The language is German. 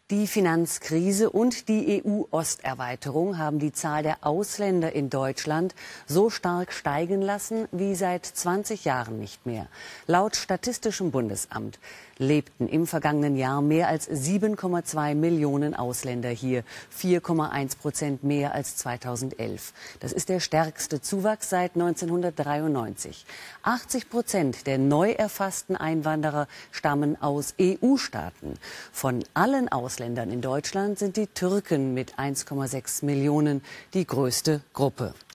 Die Finanzkrise und die EU-Osterweiterung haben die Zahl der Ausländer in Deutschland so stark steigen lassen wie seit 20 Jahren nicht mehr. Laut Statistischem Bundesamt lebten im vergangenen Jahr mehr als 7,2 Millionen Ausländer hier, 4,1% mehr als 2011. Das ist der stärkste Zuwachs seit 1993. 80% der neu erfassten Einwanderer stammen aus EU-Staaten. Von allen Ausländern in Deutschland sind die Türken mit 1,6 Millionen die größte Gruppe.